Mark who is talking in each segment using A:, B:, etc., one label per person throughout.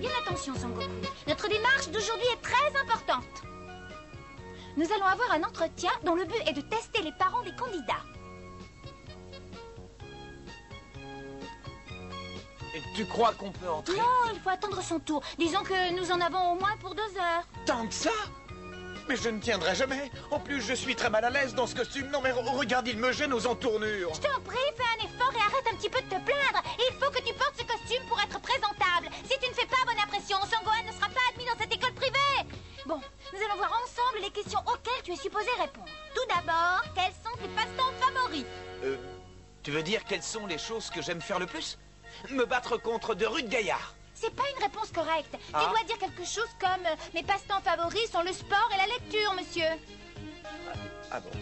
A: bien attention, Sangoku. Notre démarche d'aujourd'hui est très importante. Nous allons avoir un entretien dont le but est de tester les parents des candidats.
B: Et tu crois qu'on peut entrer?
A: Non, il faut attendre son tour. Disons que nous en avons au moins pour 2 heures.
B: Tant que ça? Mais je ne tiendrai jamais. En plus, je suis très mal à l'aise dans ce costume. Non, mais regarde, il me gêne aux entournures.
A: Je t'en prie, fais un effort et arrête un petit peu de te plaindre. Il faut que tu portes ce costume pour être présentable. Si tu ne fais pas bonne impression, Sangohan ne sera pas admis dans cette école privée. Bon, nous allons voir ensemble les questions auxquelles tu es supposé répondre. Tout d'abord, quels sont tes passe-temps favoris?
B: Tu veux dire quelles sont les choses que j'aime faire le plus? Me battre contre de rudes gaillards.
A: C'est pas une réponse correcte.
B: Ah.
A: Tu dois dire quelque chose comme mes passe-temps favoris sont le sport et la lecture, monsieur.
B: Ah bon?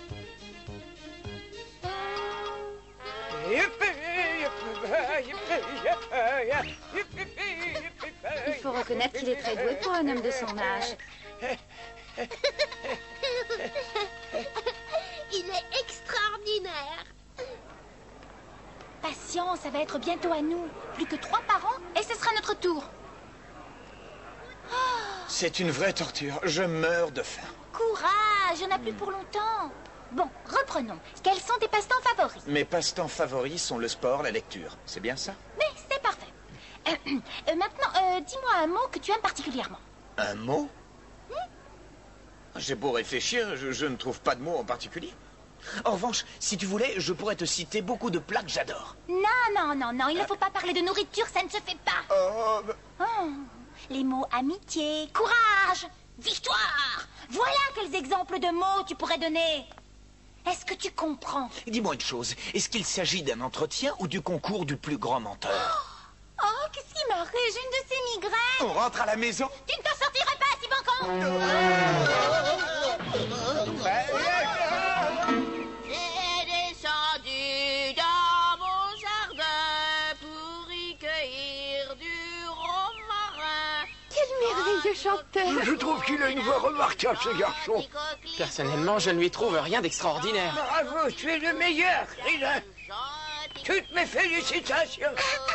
A: Il faut reconnaître qu'il est très doué pour un homme de son âge.
C: Il est extraordinaire.
A: Patience, ça va être bientôt à nous. Plus que 3 par an et ce sera notre tour.
B: C'est une vraie torture. Je meurs de faim.
A: Courage, il n'y en a plus pour longtemps. Bon, reprenons. Quels sont tes passe-temps favoris?
B: Mes passe-temps favoris sont le sport, la lecture. C'est bien ça?
A: Mais c'est parfait. Maintenant, dis-moi un mot que tu aimes particulièrement.
B: Un mot? J'ai beau réfléchir, je ne trouve pas de mot en particulier. En revanche, si tu voulais, je pourrais te citer beaucoup de plats que j'adore.
A: Non, il ne faut pas parler de nourriture, ça ne se fait pas. Oh, les mots amitié, courage, victoire. Voilà quels exemples de mots tu pourrais donner. Est-ce que tu comprends?
B: Dis-moi une chose, est-ce qu'il s'agit d'un entretien ou du concours du plus grand menteur?
A: Oh, qu'est-ce qui m'arrive? J'ai une de ces migraines.
B: On rentre à la maison?
A: Tu ne t'en sortirais pas, si bancan.
C: J'ai descendu dans mon jardin pour y cueillir du romarin.
A: Quel merveilleux chanteur.
D: Je trouve qu'il a une voix remarquable, ce garçon.
E: Personnellement, je ne lui trouve rien d'extraordinaire.
D: Bravo, tu es le meilleur, Krillin. Toutes mes félicitations.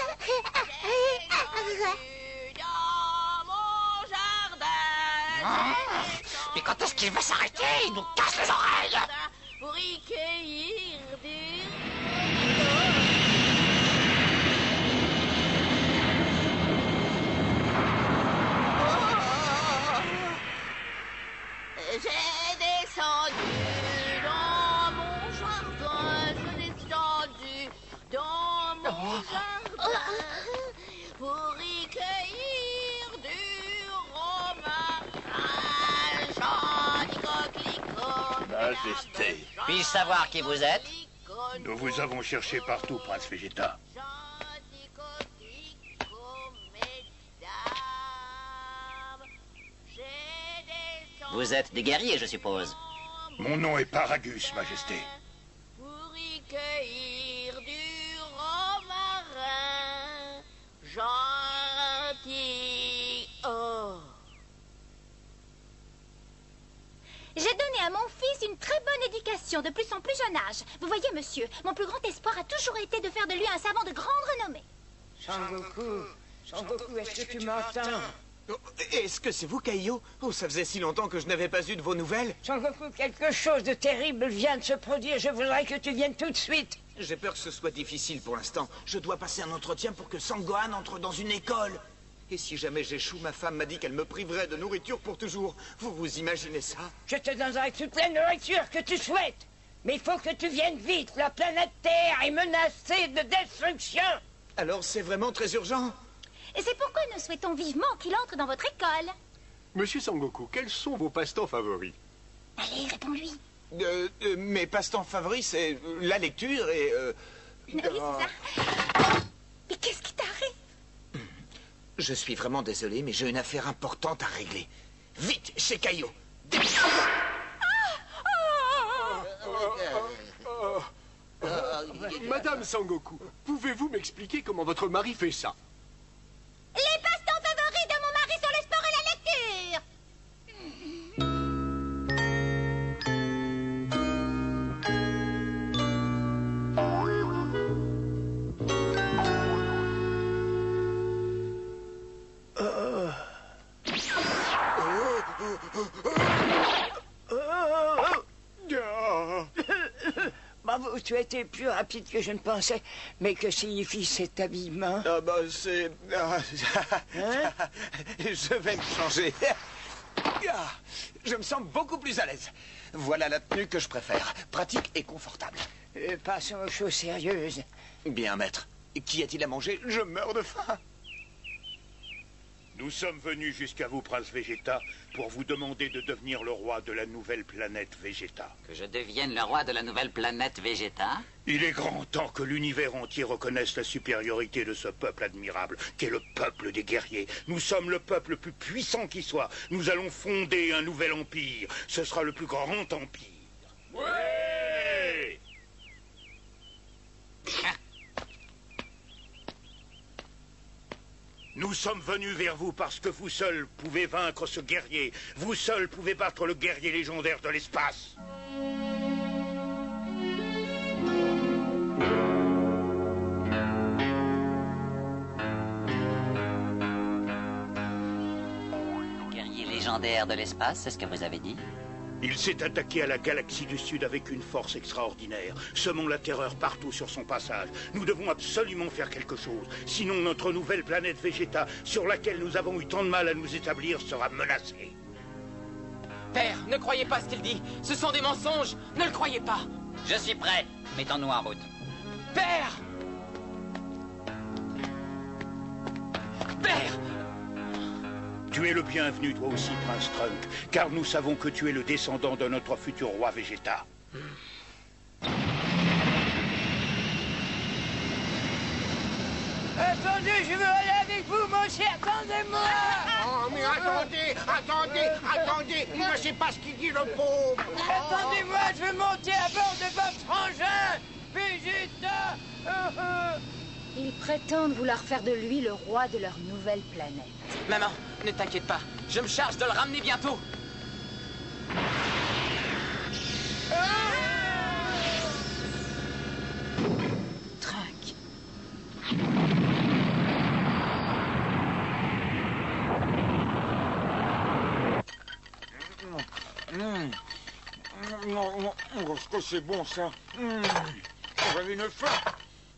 C: Dans mon jardin.
D: Mais quand est-ce qu'il va s'arrêter? Il nous casse les oreilles.
C: Pour y cueillir du... J'ai descendu dans mon jardin, j'ai descendu dans mon jardin pour y cueillir du romarin, chant du coquelicot.
F: Majesté,
G: Puis-je savoir qui vous êtes?
F: nous vous avons cherché partout, Prince Vegeta.
G: Vous êtes des guerriers, je suppose.
F: Mon nom est Paragus, Majesté.
C: Pour y cueillir du romarin, gentil. Oh.
A: J'ai donné à mon fils une très bonne éducation de plus en plus jeune âge. Vous voyez, monsieur, mon plus grand espoir a toujours été de faire de lui un savant de grande renommée.
D: Sangoku, est-ce que tu m'entends?
B: Oh, est-ce que c'est vous, Kaio? Oh, ça faisait si longtemps que je n'avais pas eu de vos nouvelles.
D: Sangoku, quelque chose de terrible vient de se produire. Je voudrais que tu viennes tout de suite.
B: J'ai peur que ce soit difficile pour l'instant. Je dois passer un entretien pour que Sangohan entre dans une école. Et si jamais j'échoue, ma femme m'a dit qu'elle me priverait de nourriture pour toujours. Vous imaginez ça?
D: Je te donnerai toute la nourriture que tu souhaites. Mais il faut que tu viennes vite. La planète Terre est menacée de destruction.
B: Alors c'est vraiment très urgent?
A: Et c'est pourquoi nous souhaitons vivement qu'il entre dans votre école.
H: Monsieur Sangoku, quels sont vos passe-temps favoris?
A: Allez, réponds-lui.
B: Mes passe-temps favoris, c'est la lecture et...
A: Oui, c'est ça. Mais qu'est-ce qui t'arrive?
B: Je suis vraiment désolé, mais j'ai une affaire importante à régler. Vite, chez Kaio.
H: Madame Sangoku, pouvez-vous m'expliquer comment votre mari fait ça?
A: Les passe-temps favoris de mon mari sont le sport et la lecture.
D: tu as été plus rapide que je ne pensais. Mais que signifie cet habillement?
B: Ah bah c'est...
D: Hein?
B: Je vais me changer. Ah, je me sens beaucoup plus à l'aise. Voilà la tenue que je préfère. Pratique et confortable.
D: Passons aux choses sérieuses.
B: Bien, maître. Qu'y a-t-il à manger? Je meurs de faim.
F: Nous sommes venus jusqu'à vous, prince Vegeta, pour vous demander de devenir le roi de la nouvelle planète Vegeta.
G: Que je devienne le roi de la nouvelle planète Vegeta?
F: Il est grand temps que l'univers entier reconnaisse la supériorité de ce peuple admirable, qu'est le peuple des guerriers. Nous sommes le peuple le plus puissant qui soit. Nous allons fonder un nouvel empire. Ce sera le plus grand empire. Ouais! Nous sommes venus vers vous parce que vous seuls pouvez vaincre ce guerrier. Vous seuls pouvez battre le guerrier légendaire de l'espace.
G: Guerrier légendaire de l'espace, c'est ce que vous avez dit?
F: Il s'est attaqué à la galaxie du Sud avec une force extraordinaire, semant la terreur partout sur son passage. Nous devons absolument faire quelque chose, sinon notre nouvelle planète Vegeta, sur laquelle nous avons eu tant de mal à nous établir, sera menacée.
E: Père, ne croyez pas ce qu'il dit. Ce sont des mensonges. Ne le croyez pas.
G: Je suis prêt. Mettons-nous en route.
E: Père! Père!
F: Tu es le bienvenu, toi aussi, Prince Trunk, car nous savons que tu es le descendant de notre futur roi Vegeta.
D: Attendez, je veux aller avec vous, mon cher, attendez-moi!
H: Oh, mais attendez, il ne sait pas ce qu'il dit, le pauvre.
D: Attendez-moi, je veux monter à bord de votre engin! Vegeta!
A: Ils prétendent vouloir faire de lui le roi de leur nouvelle planète.
E: Maman, ne t'inquiète pas. Je me charge de le ramener bientôt.
A: Trunk.
H: Est-ce que c'est bon, ça? J'avais une faim.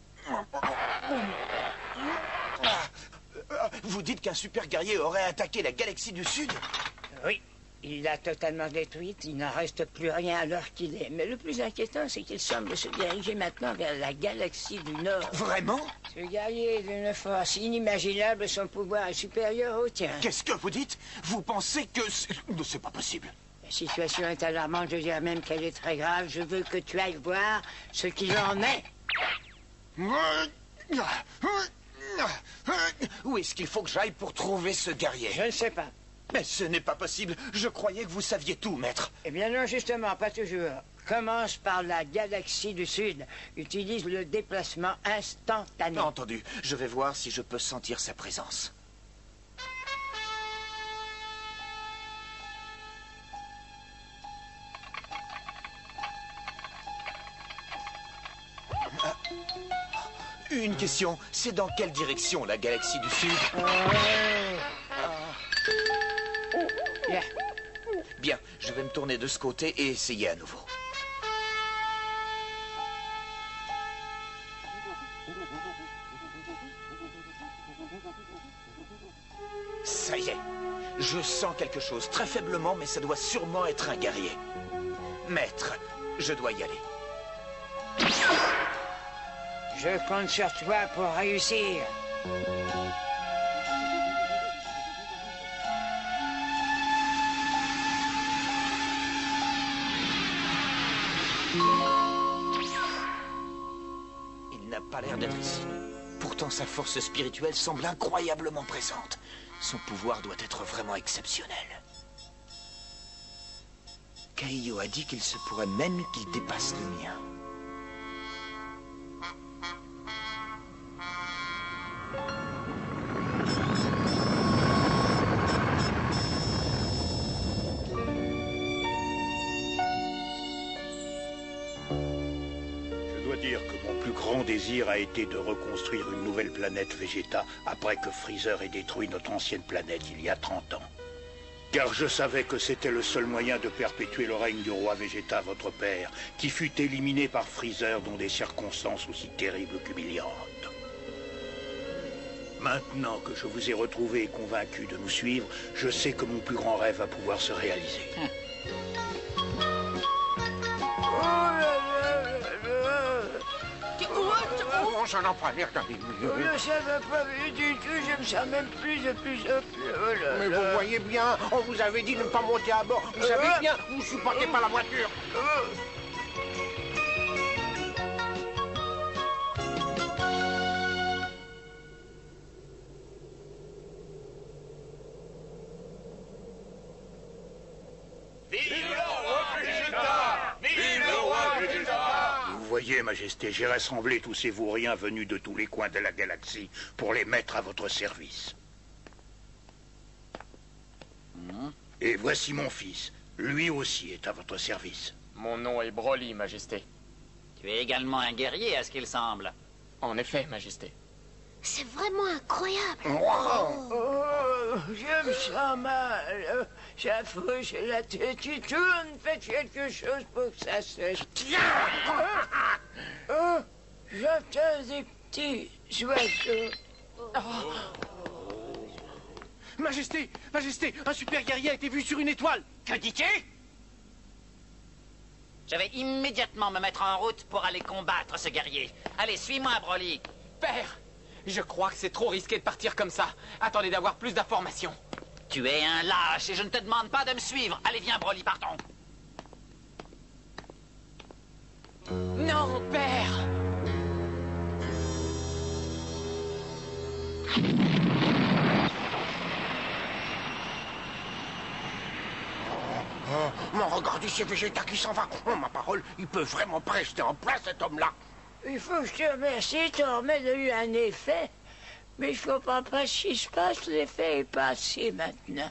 B: Vous dites qu'un super guerrier aurait attaqué la galaxie du Sud?
D: Oui, il l'a totalement détruite, il n'en reste plus rien à l'heure qu'il est. Mais le plus inquiétant, c'est qu'il semble se diriger maintenant vers la galaxie du Nord.
B: Vraiment?
D: Ce guerrier est d'une force inimaginable, son pouvoir est supérieur au tien.
B: Qu'est-ce que vous dites? Vous pensez que... C'est pas possible.
D: La situation est alarmante, je dirais même qu'elle est très grave. Je veux que tu ailles voir ce qu'il en est.
B: Où est-ce qu'il faut que j'aille pour trouver ce guerrier?
D: Je ne sais pas.
B: Mais ce n'est pas possible. Je croyais que vous saviez tout, maître.
D: Eh bien non, justement, pas toujours. Commence par la galaxie du Sud. Utilise le déplacement instantané.
B: Entendu. Je vais voir si je peux sentir sa présence. Une question, c'est dans quelle direction la galaxie du Sud?
D: Bien.
B: Bien, je vais me tourner de ce côté et essayer à nouveau. Ça y est, je sens quelque chose, très faiblement, mais ça doit sûrement être un guerrier. Maître, je dois y aller.
D: Je compte sur toi pour réussir.
B: Il n'a pas l'air d'être ici. Pourtant, sa force spirituelle semble incroyablement présente. Son pouvoir doit être vraiment exceptionnel. Kaio a dit qu'il se pourrait même qu'il dépasse le mien.
F: Je dois dire que mon plus grand désir a été de reconstruire une nouvelle planète Vegeta après que Freezer ait détruit notre ancienne planète il y a 30 ans. Car je savais que c'était le seul moyen de perpétuer le règne du roi Vegeta, votre père, qui fut éliminé par Freezer dans des circonstances aussi terribles qu'humiliantes. Maintenant que je vous ai retrouvé et convaincu de nous suivre, je sais que mon plus grand rêve va pouvoir se réaliser.
H: Oh, ça n'a pas l'air d'aller mieux.
D: Ça va pas mieux du tout, je me sens même plus de plus en plus. Oh là
H: Mais
D: là.
H: vous voyez bien, on vous avait dit de ne pas monter à bord. Vous savez bien, vous ne supportez pas la voiture.
F: Vous voyez, Majesté, j'ai rassemblé tous ces vauriens venus de tous les coins de la galaxie pour les mettre à votre service. Et voici mon fils. Lui aussi est à votre service.
E: Mon nom est Broly, Majesté.
G: Tu es également un guerrier, à ce qu'il semble.
E: En effet, Majesté.
A: C'est vraiment incroyable.
D: Oh, je me sens mal. Ça fauche la tête qui tourne. Faites quelque chose pour que ça sèche. Oh, j'entends des petits oiseaux.
E: Majesté, Majesté, un super guerrier a été vu sur une étoile.
G: Que dis-tu? Je vais immédiatement me mettre en route pour aller combattre ce guerrier. Allez, suis-moi, Broly.
E: Père, je crois que c'est trop risqué de partir comme ça. Attendez d'avoir plus d'informations.
G: Tu es un lâche et je ne te demande pas de me suivre. Allez, viens, Broly, partons.
E: Non, père.
H: Mais regardez ces Vegeta qui s'en va. Oh, ma parole, il peut vraiment pas rester en place, cet homme-là.
D: Il faut que je te remercie, ton remède a eu un effet. Mais je comprends pas ce qui se passe, l'effet est passé maintenant.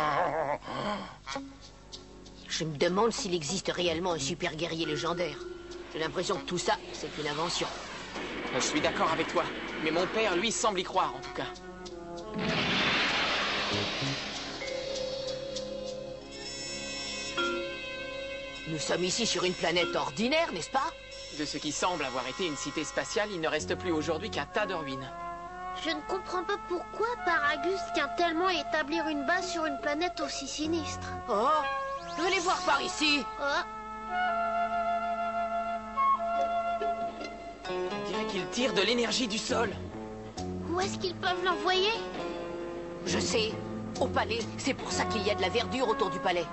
C: Je me demande s'il existe réellement un super guerrier légendaire. J'ai l'impression que tout ça, c'est une invention.
E: Je suis d'accord avec toi, mais mon père, lui, semble y croire, en tout cas.
C: Nous sommes ici sur une planète ordinaire, n'est-ce pas?
E: De ce qui semble avoir été une cité spatiale, il ne reste plus aujourd'hui qu'un tas de ruines.
I: Je ne comprends pas pourquoi Paragus tient tellement à établir une base sur une planète aussi sinistre.
C: Oh, venez voir par ici.
I: Oh,
E: On dirait qu'il tire de l'énergie du sol.
I: où est-ce qu'ils peuvent l'envoyer?
C: Je sais, au palais, c'est pour ça qu'il y a de la verdure autour du palais.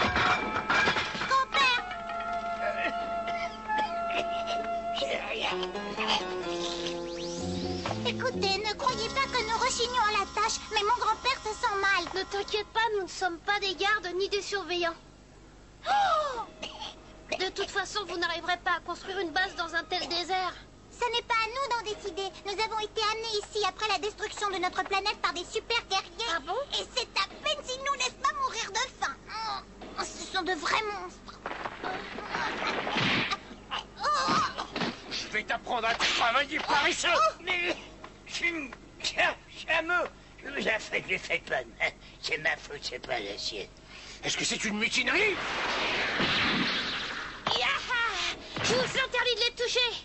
A: Écoutez, ne croyez pas que nous rechignons à la tâche, mais mon grand-père se sent mal.
I: Ne t'inquiète pas, nous ne sommes pas des gardes ni des surveillants.
A: Oh!
I: De toute façon, vous n'arriverez pas à construire une base dans un tel désert.
A: Ce n'est pas à nous d'en décider. Nous avons été amenés ici après la destruction de notre planète par des super guerriers.
I: Ah bon?
A: Et c'est à peine si nous laissent pas mourir de faim. Oh, ce sont de vrais monstres.
H: Je vais t'apprendre à travailler par ici.
D: Mais... Chameau, la fête, j'ai fait bonne. C'est ma faute, c'est pas la sienne.
H: Est-ce que c'est une mutinerie?
I: Je vous interdis de les toucher.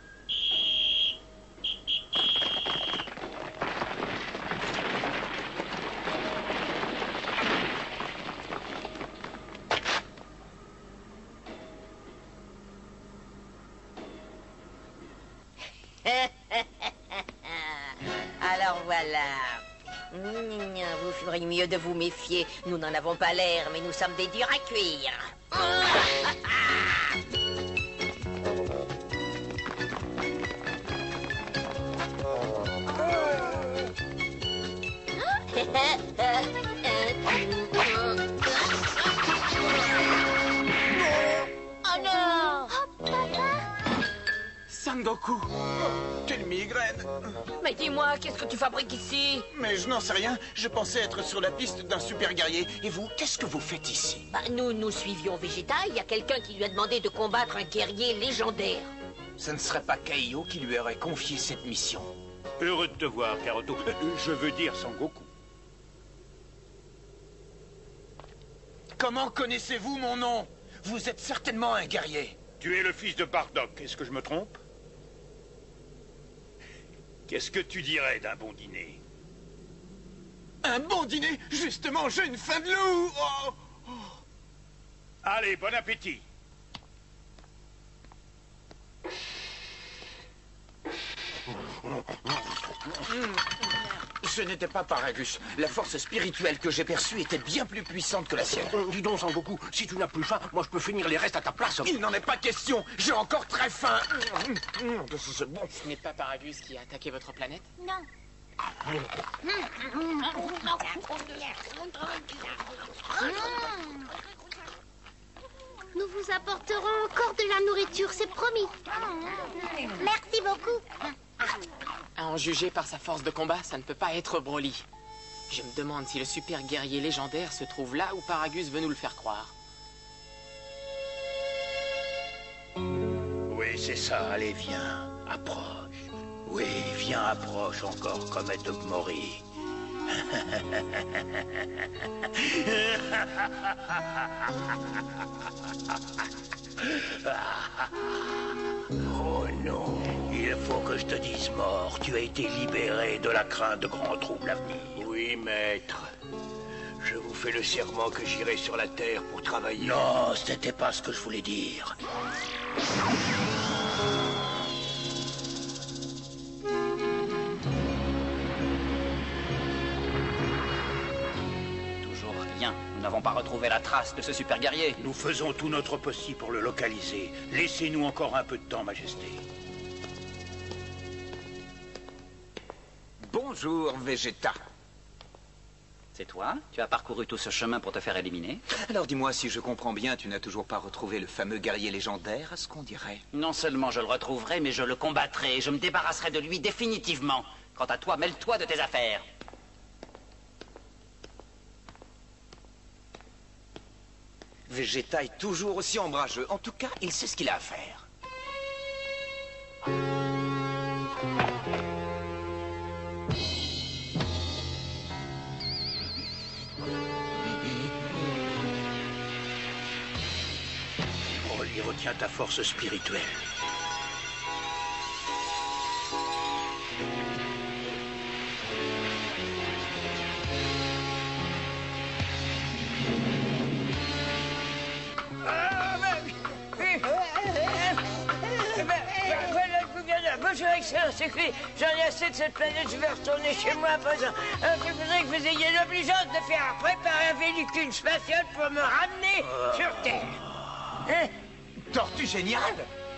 C: Alors voilà. Vous feriez mieux de vous méfier. Nous n'en avons pas l'air, mais nous sommes des durs à cuire.
I: Oh non!
E: Sangoku.
B: Quelle migraine!
C: Mais dis-moi, qu'est-ce que tu fabriques ici?
B: Mais je n'en sais rien. Je pensais être sur la piste d'un super guerrier. Et vous, qu'est-ce que vous faites ici?
C: Bah, nous suivions Vegeta. Il y a quelqu'un qui lui a demandé de combattre un guerrier légendaire.
B: Ce ne serait pas Kaio qui lui aurait confié cette mission.
F: Heureux de te voir, Karoto. Je veux dire Sangoku.
B: Comment connaissez-vous mon nom? Vous êtes certainement un guerrier.
F: Tu es le fils de Bardock, est-ce que je me trompe? Qu'est-ce que tu dirais d'un bon dîner?
B: Un bon dîner? Justement, j'ai une faim de loup. Oh.
F: Allez, bon appétit.
B: Ce n'était pas Paragus. La force spirituelle que j'ai perçue était bien plus puissante que la sienne.
H: Dis donc, Sangoku, si tu n'as plus faim, moi je peux finir les restes à ta place.
B: Il n'en est pas question. J'ai encore très faim.
H: C'est bon.
E: Ce n'est pas Paragus qui a attaqué votre planète?
A: Non.
I: Nous vous apporterons encore de la nourriture, c'est promis.
A: Merci beaucoup.
E: À en juger par sa force de combat, ça ne peut pas être Broly. Je me demande si le super guerrier légendaire se trouve là où Paragus veut nous le faire croire.
F: Oui, c'est ça, allez, viens, approche. Oui, viens, approche encore, comme est Mori. Oh non, il faut que je te dise mort. Tu as été libéré de la crainte de grands troubles à venir.
H: Oui, maître. Je vous fais le serment que j'irai sur la terre pour travailler.
F: Non, ce n'était pas ce que je voulais dire.
G: Toujours rien. Nous n'avons pas retrouvé la trace de ce super guerrier.
F: Nous faisons tout notre possible pour le localiser. Laissez-nous encore un peu de temps, Majesté.
B: Bonjour, Vegeta.
G: C'est toi? Tu as parcouru tout ce chemin pour te faire éliminer?
B: Alors dis-moi, si je comprends bien, tu n'as toujours pas retrouvé le fameux guerrier légendaire, à ce qu'on dirait.
G: Non seulement je le retrouverai, mais je le combattrai. Je me débarrasserai de lui définitivement. Quant à toi, mêle-toi de tes affaires.
B: Vegeta est toujours aussi ombrageux. En tout cas, il sait ce qu'il a à faire.
F: Broly, retiens ta force spirituelle.
D: Bonjour, Excellence, j'en ai assez de cette planète, je vais retourner chez moi à présent. Alors, je voudrais que vous ayez l'obligeance de faire préparer un véhicule spatial pour me ramener sur Terre. Hein?
B: Tortue géniale!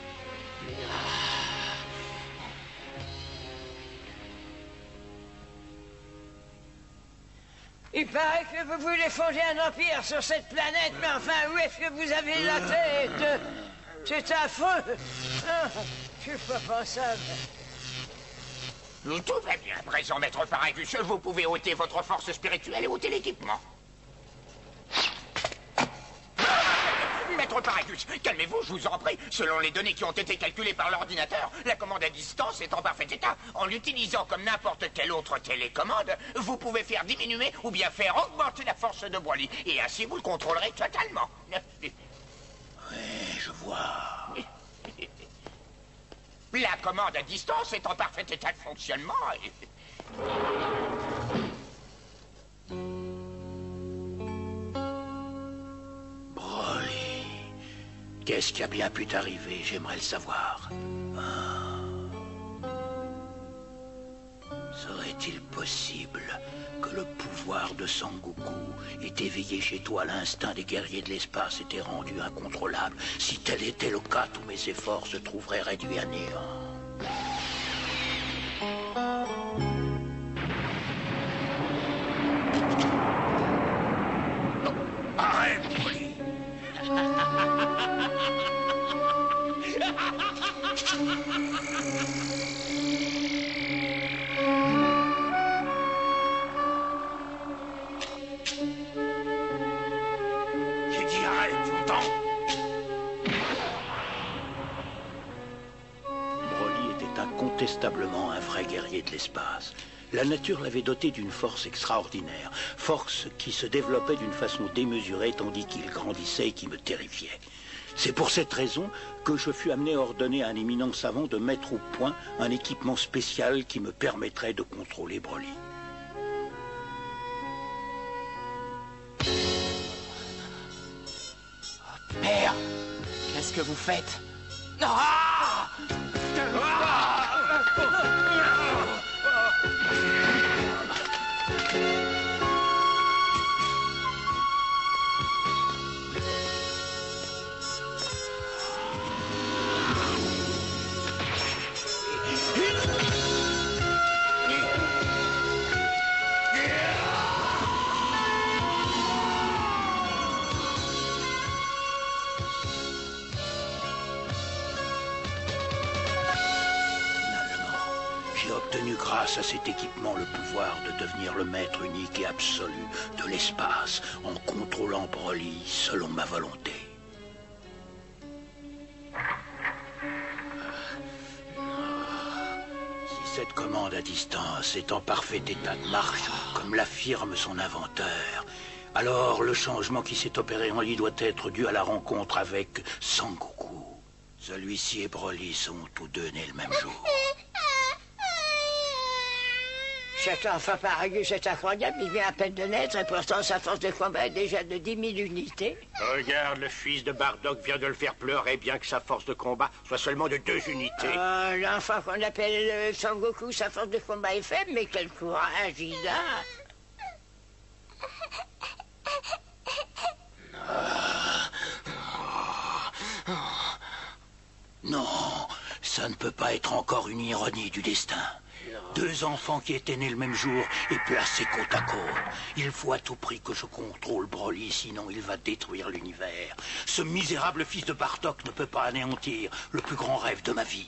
D: Il paraît que vous voulez fonder un empire sur cette planète, mais enfin, où est-ce que vous avez la tête? C'est affreux. Ah, je suis pas pensable.
H: Tout va bien, présent maître Paragus. Vous pouvez ôter votre force spirituelle et ôter l'équipement. Maître Paragus, calmez-vous, je vous en prie. Selon les données qui ont été calculées par l'ordinateur, la commande à distance est en parfait état. En l'utilisant comme n'importe quelle autre télécommande, vous pouvez faire diminuer ou bien faire augmenter la force de Broly. Et ainsi, vous le contrôlerez totalement.
F: Oui, je vois.
H: La commande à distance est en parfait état de fonctionnement.
F: Broly, qu'est-ce qui a bien pu t'arriver? J'aimerais le savoir. Serait-il possible que le pouvoir de Sangoku ait éveillé chez toi l'instinct des guerriers de l'espace et t'ait rendu incontrôlable? Si tel était le cas, tous mes efforts se trouveraient réduits à néant. Non, arrête, Broly! J'ai dit arrête, tu entends? Broly était incontestablement un vrai guerrier de l'espace. La nature l'avait doté d'une force extraordinaire, force qui se développait d'une façon démesurée tandis qu'il grandissait et qui me terrifiait. C'est pour cette raison que je fus amené à ordonner à un éminent savant de mettre au point un équipement spécial qui me permettrait de contrôler Broly.
E: Père, qu'est-ce que vous faites? Ah!
F: Grâce à cet équipement, le pouvoir de devenir le maître unique et absolu de l'espace en contrôlant Broly selon ma volonté. Si cette commande à distance est en parfait état de marche, comme l'affirme son inventeur, alors le changement qui s'est opéré en lui doit être dû à la rencontre avec Sangoku. Celui-ci et Broly sont tous deux nés le même jour.
D: Cet enfant Paragus est incroyable, il vient à peine de naître et pourtant sa force de combat est déjà de 10 000 unités.
J: Regarde, le fils de Bardock vient de le faire pleurer bien que sa force de combat soit seulement de 2 unités.
D: L'enfant qu'on appelle Sangoku, sa force de combat est faible, mais quel courage il a.
F: Non, ça ne peut pas être encore une ironie du destin. 2 enfants qui étaient nés le même jour et placés côte à côte. Il faut à tout prix que je contrôle Broly, sinon il va détruire l'univers. Ce misérable fils de Bardock ne peut pas anéantir le plus grand rêve de ma vie.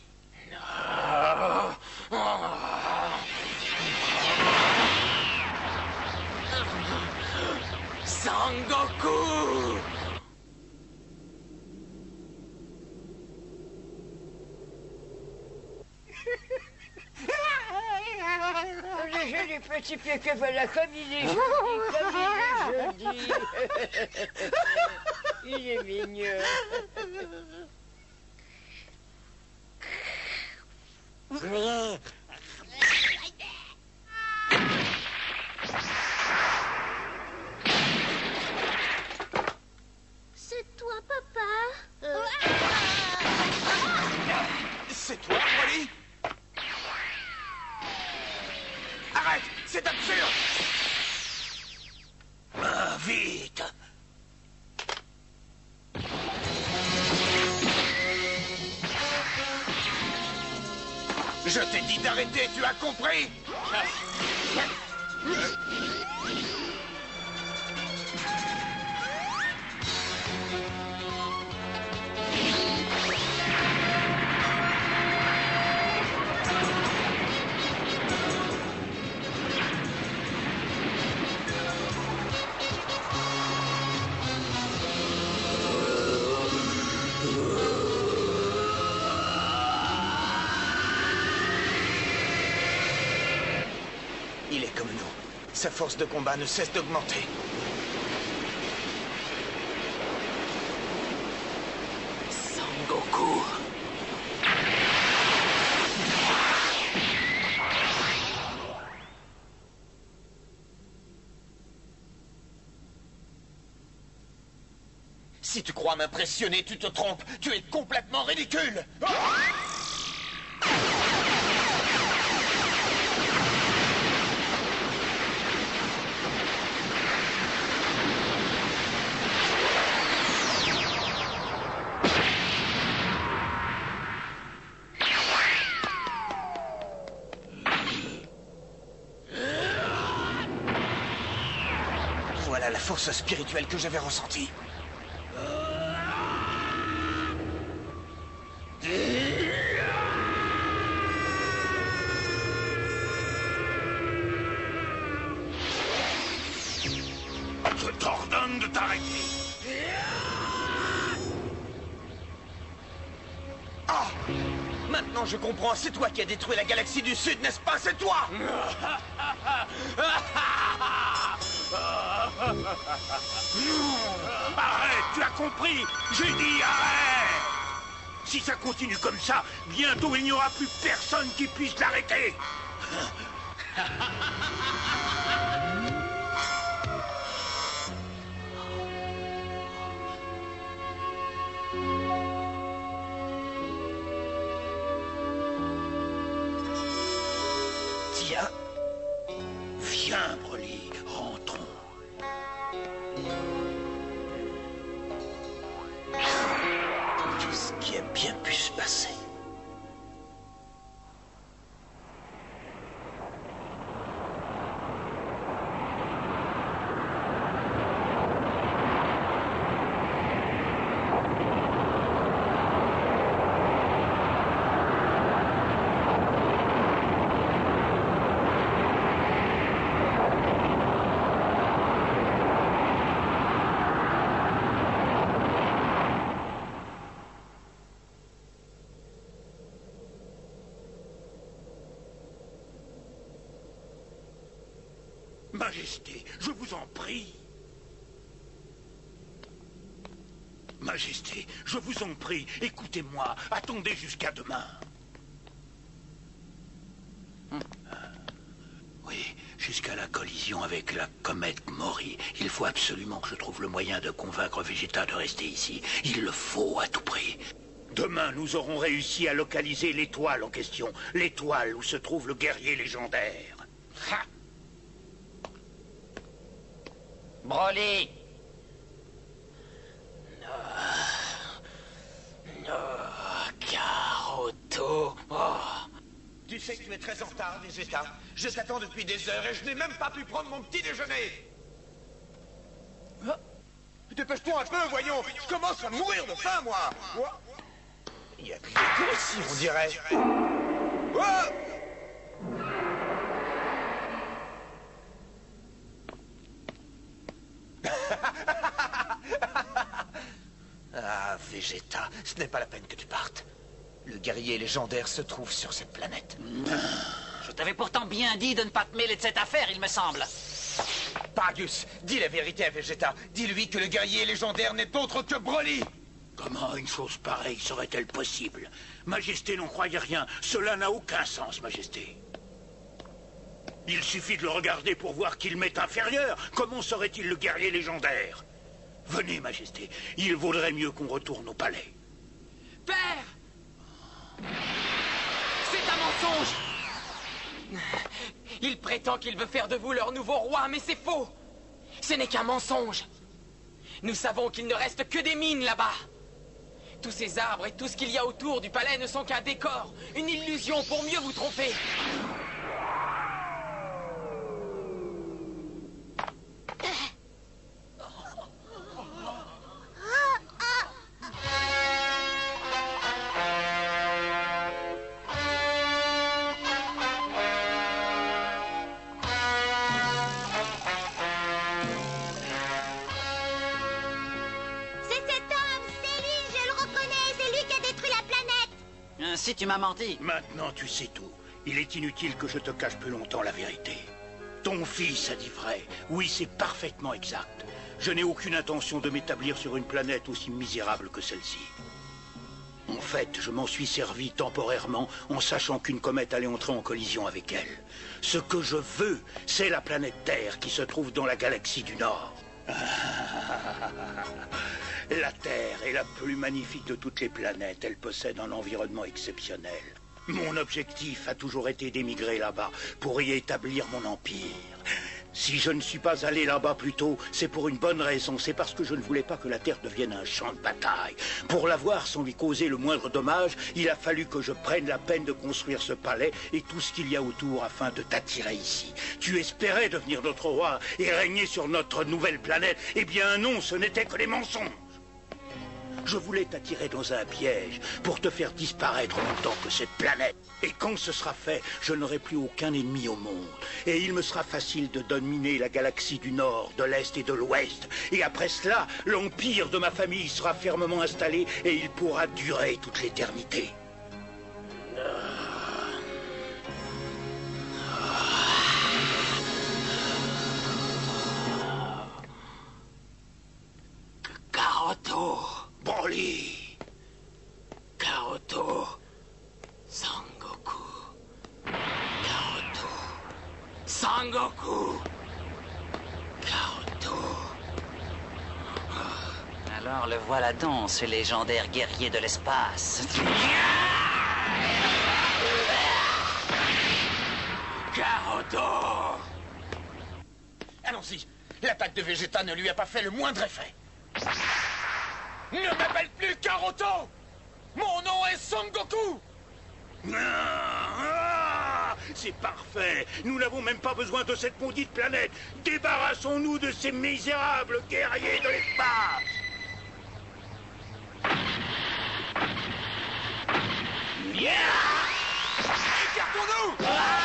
E: Sangoku!
D: Le joli petit pied que voilà, comme il est joli, comme il est joli. Il est mignon.
I: C'est toi, papa.
B: C'est toi, Broly? Arrête! C'est absurde!
F: Ah, vite!
B: Je t'ai dit d'arrêter, tu as compris? Il est comme nous. Sa force de combat ne cesse d'augmenter.
E: Sangoku.
B: Si tu crois m'impressionner, tu te trompes. Tu es complètement ridicule. Voilà la force spirituelle que j'avais ressentie.
F: Je t'ordonne de t'arrêter.
B: Ah! Maintenant Maintenant, je comprends. C'est toi qui as détruit la galaxie du Sud, n'est-ce pas? C'est toi!
F: Arrête, tu as compris? J'ai dit arrête! Si ça continue comme ça, bientôt il n'y aura plus personne qui puisse l'arrêter.
B: Tiens.
F: Viens, Broly, rentrons.
B: Tout ce qui a bien pu se passer.
F: Majesté, je vous en prie. Majesté, je vous en prie, écoutez-moi, attendez jusqu'à demain. Oui, jusqu'à la collision avec la comète Mori. Il faut absolument que je trouve le moyen de convaincre Vegeta de rester ici. Il le faut à tout prix. Demain, nous aurons réussi à localiser l'étoile en question. L'étoile où se trouve le guerrier légendaire.
G: Ha! Broly!
B: Karoto. Oh. Tu sais que tu es très en retard, Vegeta. Je t'attends depuis des heures et je n'ai même pas pu prendre mon petit déjeuner. Oh. Dépêche-toi un peu, voyons. Je commence à mourir de faim, moi. Il y a de l'écho ici, on dirait. Oh. Ah, Vegeta, ce n'est pas la peine que tu partes. Le guerrier légendaire se trouve sur cette planète.
G: Je t'avais pourtant bien dit de ne pas te mêler de cette affaire, il me semble.
B: Paragus, dis la vérité à Vegeta. Dis-lui que le guerrier légendaire n'est autre que Broly.
F: Comment une chose pareille serait-elle possible? Majesté, n'en croyez rien. Cela n'a aucun sens, Majesté. Il suffit de le regarder pour voir qu'il m'est inférieur. Comment serait-il le guerrier légendaire? Venez, Majesté. Il vaudrait mieux qu'on retourne au palais.
E: Père! C'est un mensonge! Il prétend qu'il veut faire de vous leur nouveau roi, mais c'est faux! Ce n'est qu'un mensonge! Nous savons qu'il ne reste que des mines là-bas! Tous ces arbres et tout ce qu'il y a autour du palais ne sont qu'un décor, une illusion pour mieux vous tromper!
G: Si tu m'as menti.
F: Maintenant, tu sais tout. Il est inutile que je te cache plus longtemps la vérité. Ton fils a dit vrai. Oui, c'est parfaitement exact. Je n'ai aucune intention de m'établir sur une planète aussi misérable que celle-ci. En fait, je m'en suis servi temporairement en sachant qu'une comète allait entrer en collision avec elle. Ce que je veux, c'est la planète Terre qui se trouve dans la galaxie du Nord. La Terre est la plus magnifique de toutes les planètes. Elle possède un environnement exceptionnel. Mon objectif a toujours été d'émigrer là-bas pour y établir mon empire. Si je ne suis pas allé là-bas plus tôt, c'est pour une bonne raison. C'est parce que je ne voulais pas que la Terre devienne un champ de bataille. Pour l'avoir sans lui causer le moindre dommage, il a fallu que je prenne la peine de construire ce palais et tout ce qu'il y a autour afin de t'attirer ici. Tu espérais devenir notre roi et régner sur notre nouvelle planète. Eh bien non, ce n'était que des mensonges. Je voulais t'attirer dans un piège pour te faire disparaître en même temps que cette planète. Et quand ce sera fait, je n'aurai plus aucun ennemi au monde. Et il me sera facile de dominer la galaxie du Nord, de l'Est et de l'Ouest. Et après cela, l'empire de ma famille sera fermement installé et il pourra durer toute l'éternité.
G: Sangoku. Naruto. Alors le voilà donc, ce légendaire guerrier de l'espace.
H: Karoto! Allons-y. L'attaque de Vegeta ne lui a pas fait le moindre effet. Ne m'appelle plus Karoto! Mon nom est Sangoku!
F: C'est parfait. Nous n'avons même pas besoin de cette maudite planète. Débarrassons-nous de ces misérables guerriers de l'espace.
H: Écartons-nous!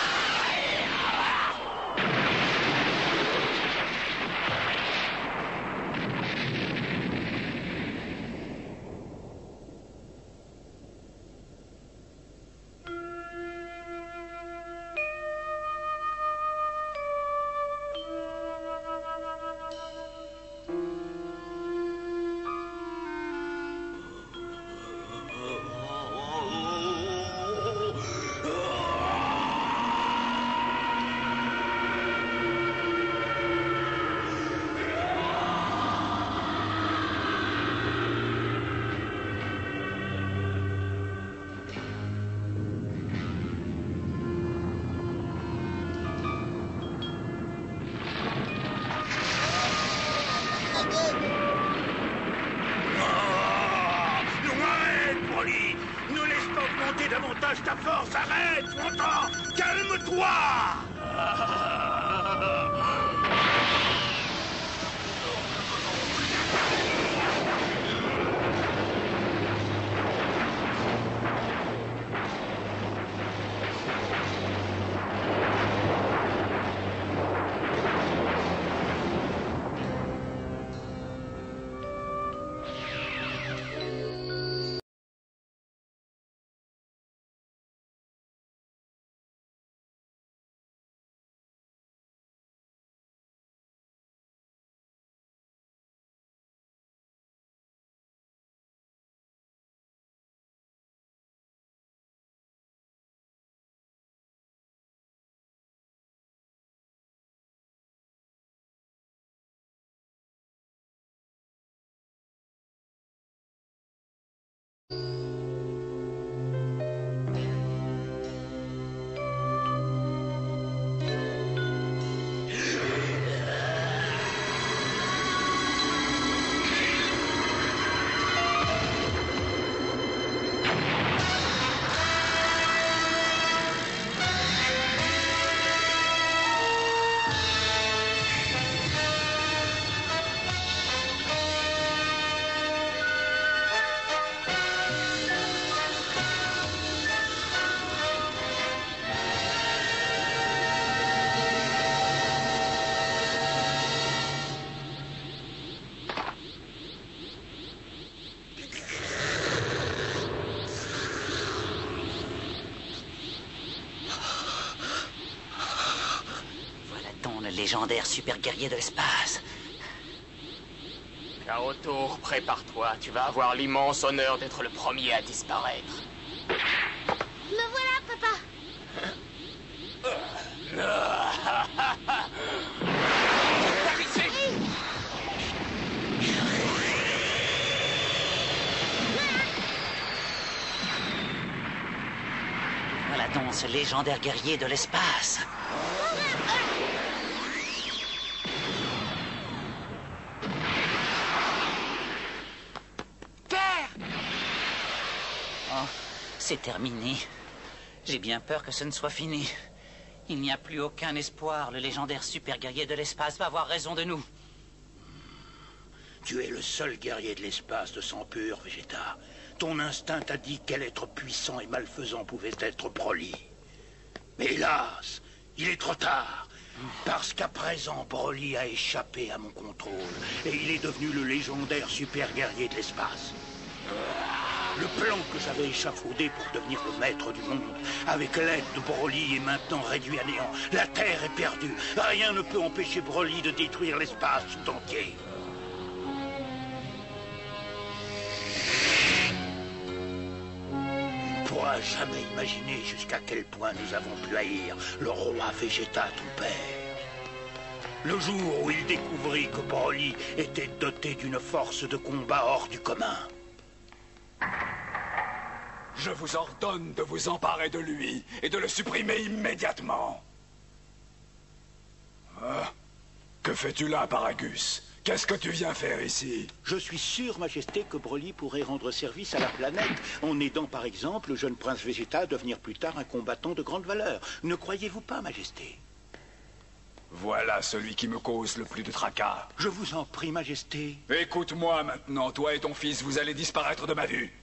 F: Davantage ta force, arrête, tu entends? Calme-toi!
G: Légendaire super guerrier de l'espace.
E: Karoto, prépare-toi. Tu vas avoir l'immense honneur d'être le premier à disparaître.
I: Me voilà, papa.
H: Par ici!
G: Voilà donc ce légendaire guerrier de l'espace. C'est terminé. J'ai bien peur que ce ne soit fini. Il n'y a plus aucun espoir. Le légendaire super guerrier de l'espace va avoir raison de nous.
F: Tu es le seul guerrier de l'espace de sang pur, Vegeta. Ton instinct t'a dit quel être puissant et malfaisant pouvait être Broly. Mais hélas, il est trop tard. Parce qu'à présent, Broly a échappé à mon contrôle. Et il est devenu le légendaire super guerrier de l'espace. Le plan que j'avais échafaudé pour devenir le maître du monde, avec l'aide de Broly, est maintenant réduit à néant. La Terre est perdue. Rien ne peut empêcher Broly de détruire l'espace tout entier. Tu ne pourras jamais imaginer jusqu'à quel point nous avons pu haïr le roi Vegeta, ton père. Le jour où il découvrit que Broly était doté d'une force de combat hors du commun.
K: Je vous ordonne de vous emparer de lui et de le supprimer immédiatement. Ah, que fais-tu là, Paragus? Qu'est-ce que tu viens faire ici?
F: Je suis sûr, Majesté, que Broly pourrait rendre service à la planète en aidant par exemple le jeune prince Vegeta à devenir plus tard un combattant de grande valeur. Ne croyez-vous pas, Majesté?
K: Voilà celui qui me cause le plus de tracas.
F: Je vous en prie, Majesté.
K: Écoute-moi maintenant, toi et ton fils, vous allez disparaître de ma vue.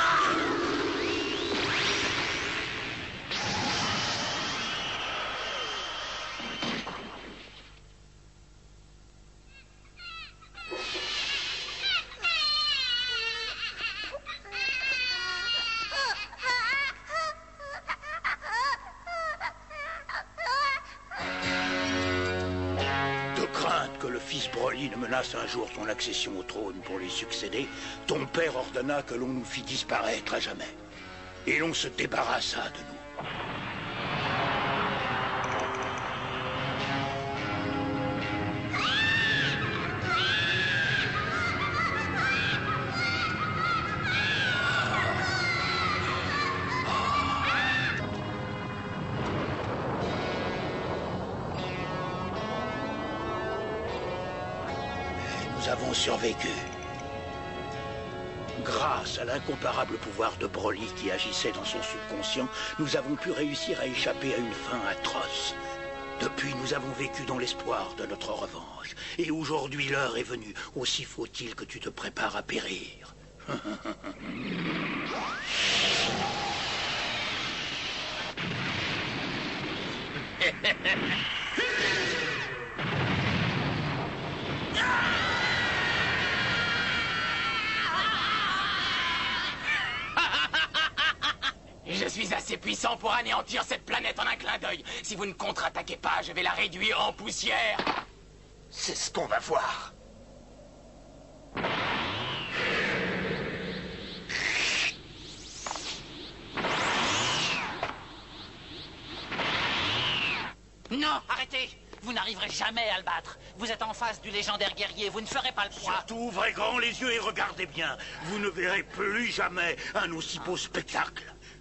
F: Que le fils Broly ne menace un jour son accession au trône pour lui succéder, ton père ordonna que l'on nous fît disparaître à jamais. Et l'on se débarrassa de nous. Nous avons survécu. Grâce à l'incomparable pouvoir de Broly qui agissait dans son subconscient, nous avons pu réussir à échapper à une fin atroce. Depuis, nous avons vécu dans l'espoir de notre revanche. Et aujourd'hui, l'heure est venue. Aussi faut-il que tu te prépares à périr.
E: Je suis assez puissant pour anéantir cette planète en un clin d'œil. Si vous ne contre-attaquez pas, je vais la réduire en poussière.
H: C'est ce qu'on va voir.
G: Non, arrêtez! Vous n'arriverez jamais à le battre. Vous êtes en face du légendaire guerrier, vous ne ferez pas le poids.
F: Surtout, ouvrez grand les yeux et regardez bien. Vous ne verrez plus jamais un aussi beau spectacle.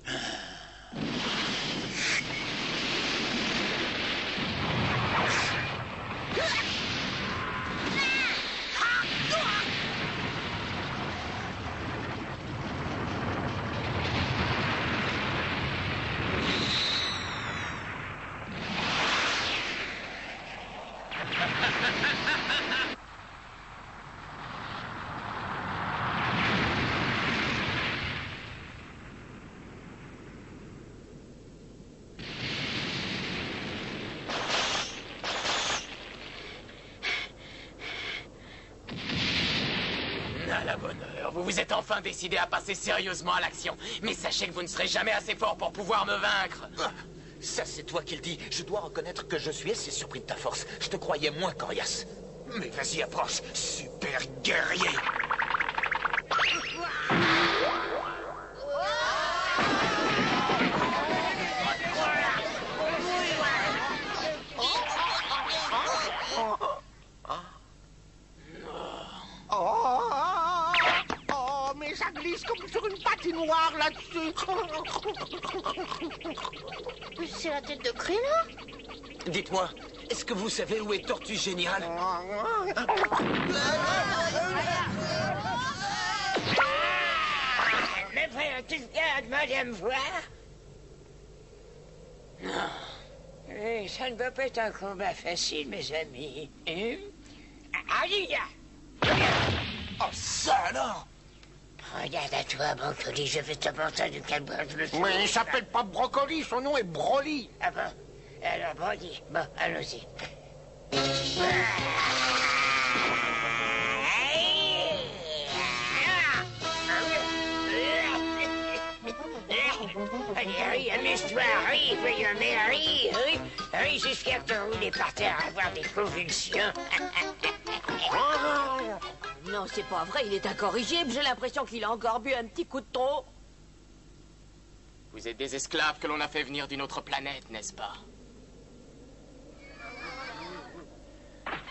E: À la bonne heure, vous vous êtes enfin décidé à passer sérieusement à l'action. Mais sachez que vous ne serez jamais assez fort pour pouvoir me vaincre.
H: Ça, c'est toi qui le dis. Je dois reconnaître que je suis assez surpris de ta force. Je te croyais moins coriace. Mais vas-y, approche. Super guerrier.
J: Oh, mais ça glisse comme sur une patinoire là-dessus.
I: C'est la tête de Krillin.
H: Dites-moi, est-ce que vous savez où est Tortue Géniale?
D: Mais tu viens demander à me voir? Non. Eh, ça ne va pas être un combat facile, mes amis. Hein? Allez, là!
H: Oh, ça alors!
D: Regarde à toi, Brocoli, je vais te montrer de quel bois je me suis.
J: Mais il s'appelle pas Brocoli, son nom est Broly.
D: Ah bon? Alors, Broly, bon, allons-y. Allez, Harry, amuse-toi, Harry, voyons, mais Harry, Harry, jusqu'à te rouler par terre, avoir des convulsions.
C: Non, c'est pas vrai, il est incorrigible. J'ai l'impression qu'il a encore bu un petit coup de trop.
E: Vous êtes des esclaves que l'on a fait venir d'une autre planète, n'est-ce pas?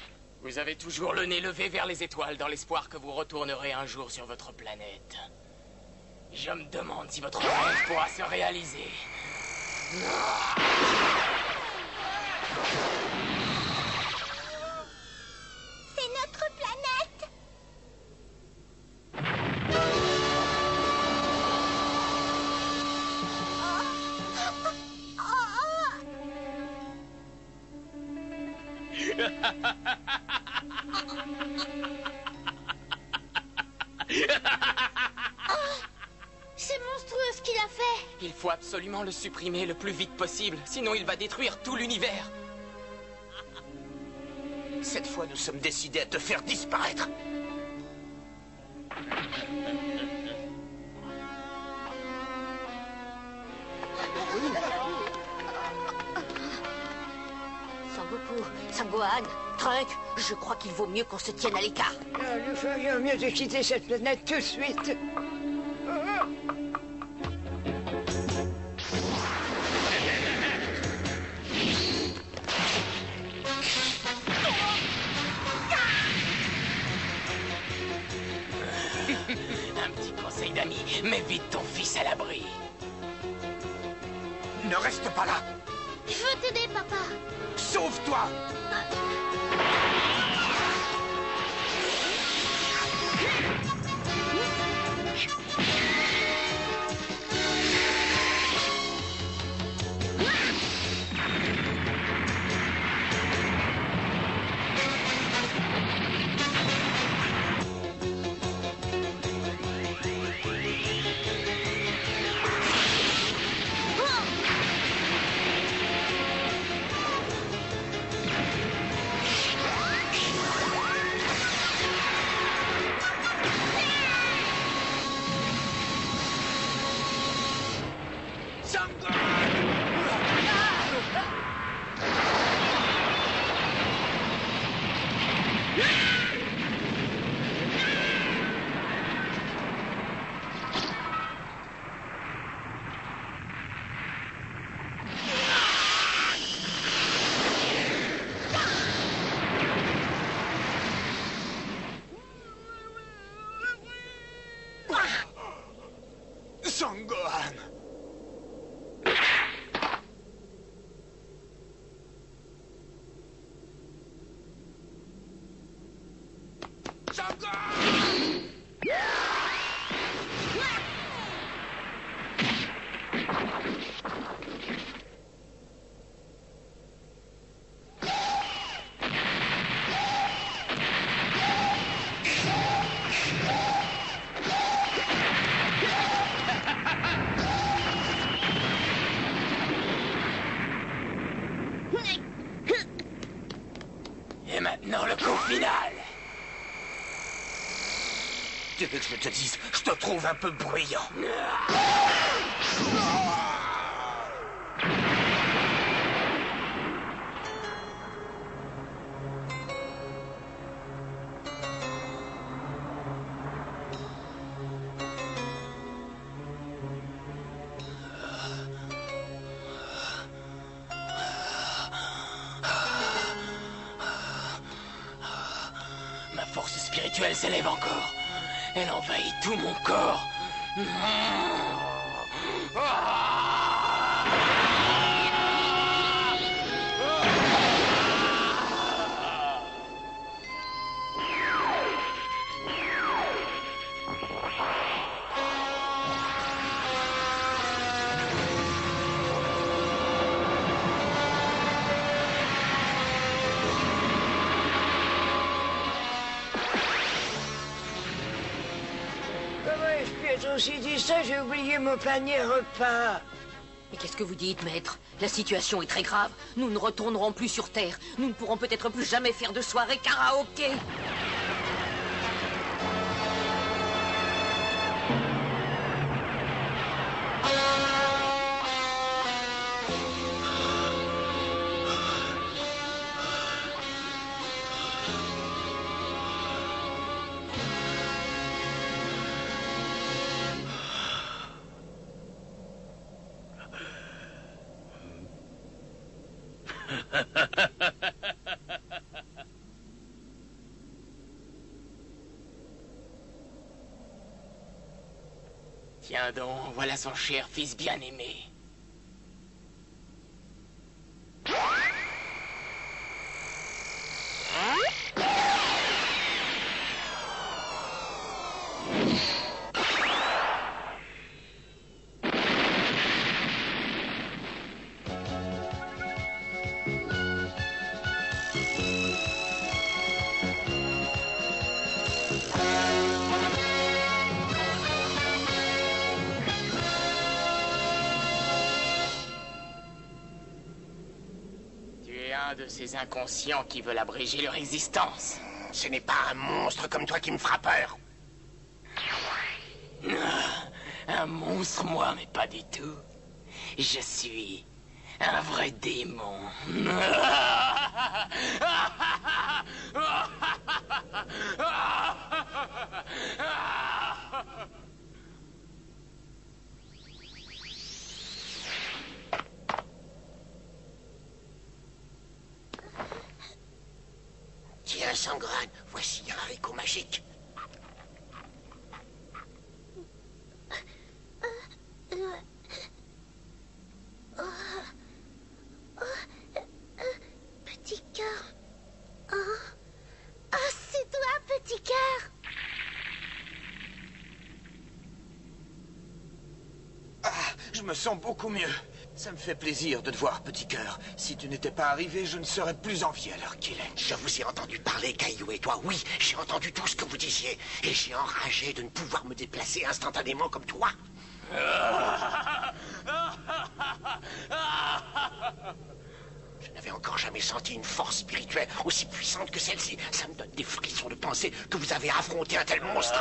E: Vous avez toujours le nez levé vers les étoiles dans l'espoir que vous retournerez un jour sur votre planète. Je me demande si votre rêve pourra se réaliser.
A: C'est notre planète.
I: C'est monstrueux ce qu'il a fait.
E: Il faut absolument le supprimer le plus vite possible, sinon il va détruire tout l'univers.
H: Cette fois, nous sommes décidés à te faire disparaître.
C: Sangoku, Sangohan, Trunk, je crois qu'il vaut mieux qu'on se tienne à l'écart.
D: Nous ferions mieux de quitter cette planète tout de suite.
E: Un petit conseil d'ami, mets vite ton fils à l'abri.
H: Ne reste pas là.
I: Je veux t'aider, papa.
H: Sauve-toi. Sangohan.
E: Et maintenant le coup final.
H: Tu veux que je te dise, je te trouve un peu bruyant.
E: Ma force spirituelle s'élève encore. Elle envahit tout mon corps.
D: Comment ai-je pu être aussi distrait? J'ai oublié mon panier repas.
C: Mais qu'est-ce que vous dites, maître? La situation est très grave. Nous ne retournerons plus sur Terre. Nous ne pourrons peut-être plus jamais faire de soirée karaoké.
E: Tiens donc, voilà son cher fils bien-aimé. De ces inconscients qui veulent abréger leur existence.
H: Ce n'est pas un monstre comme toi qui me fera peur.
E: Un monstre, moi, mais pas du tout. Je suis un vrai démon.
H: Tiens, Sangran, voici un haricot magique.
I: Petit cœur. Oh, c'est toi, petit cœur.
B: Ah, je me sens beaucoup mieux. Ça me fait plaisir de te voir, petit cœur. Si tu n'étais pas arrivé, je ne serais plus en vie à l'heure qu'il est.
H: Je vous ai entendu parler, Caillou et toi. Oui, j'ai entendu tout ce que vous disiez. Et j'ai enragé de ne pouvoir me déplacer instantanément comme toi. Je n'avais encore jamais senti une force spirituelle aussi puissante que celle-ci. Ça me donne des frissons de penser que vous avez affronté un tel monstre.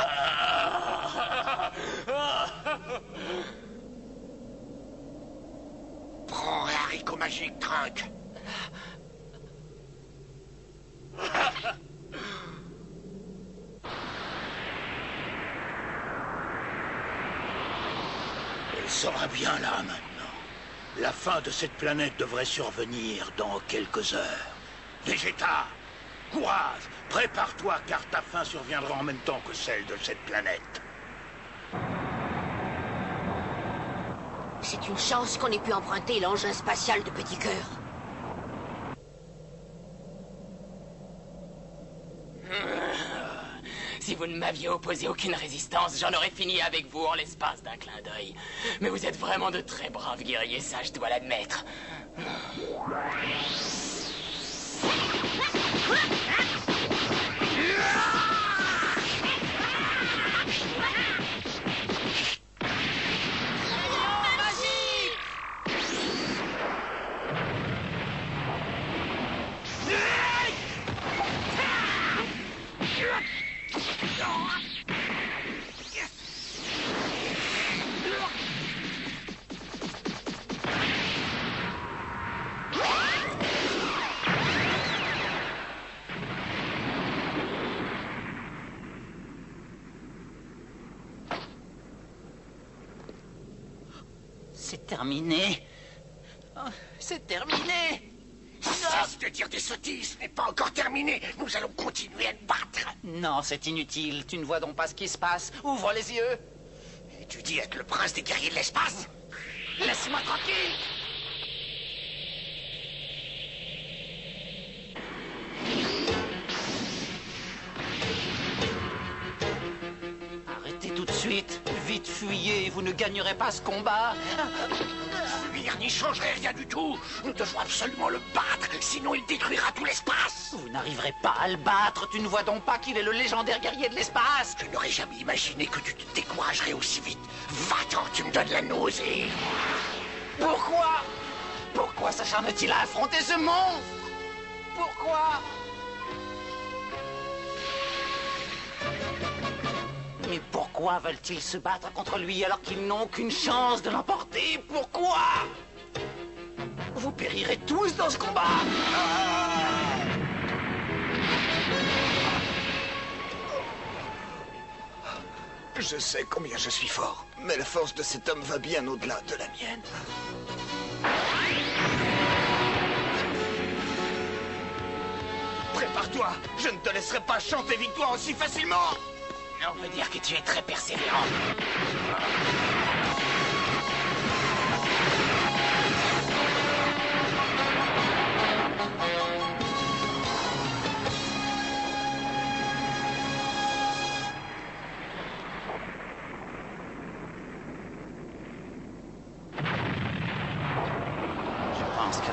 H: Prends un haricot magique, Trunk.
F: Elle sera bien là maintenant. La fin de cette planète devrait survenir dans quelques heures. Vegeta, courage, prépare-toi car ta fin surviendra en même temps que celle de cette planète.
C: C'est une chance qu'on ait pu emprunter l'engin spatial de Petit Cœur.
E: Si vous ne m'aviez opposé aucune résistance, j'en aurais fini avec vous en l'espace d'un clin d'œil. Mais vous êtes vraiment de très braves guerriers, ça je dois l'admettre.
G: C'est terminé. Oh, c'est terminé.
H: Cesse de dire des sottises, ce n'est pas encore terminé. Nous allons continuer à nous battre.
G: Non, c'est inutile. Tu ne vois donc pas ce qui se passe. Ouvre les yeux.
H: Et tu dis être le prince des guerriers de l'espace?
G: Laisse-moi tranquille. Arrêtez tout de suite. Vite fuyez, vous ne gagnerez pas ce combat.
H: Fuir n'y changerait rien du tout. Nous devons absolument le battre, sinon il détruira tout l'espace.
G: Vous n'arriverez pas à le battre. Tu ne vois donc pas qu'il est le légendaire guerrier de l'espace?
H: Je n'aurais jamais imaginé que tu te découragerais aussi vite. Va-t'en, tu me donnes la nausée.
G: Pourquoi? Pourquoi s'acharne-t-il à affronter ce monstre? Pourquoi? Mais pourquoi veulent-ils se battre contre lui alors qu'ils n'ont aucune chance de l'emporter? Pourquoi? Vous périrez tous dans ce combat.
B: Je sais combien je suis fort, mais la force de cet homme va bien au-delà de la mienne. Prépare-toi, je ne te laisserai pas chanter victoire aussi facilement.
E: On peut dire que tu es très persévérant.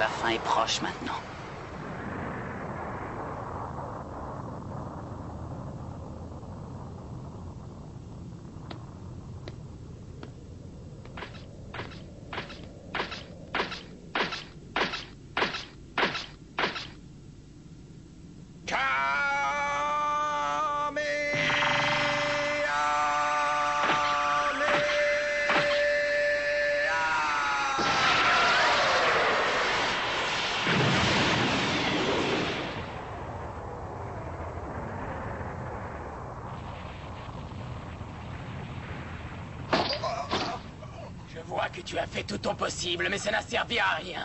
G: la fin est proche maintenant.
E: Je vois que tu as fait tout ton possible, mais ça n'a servi à rien.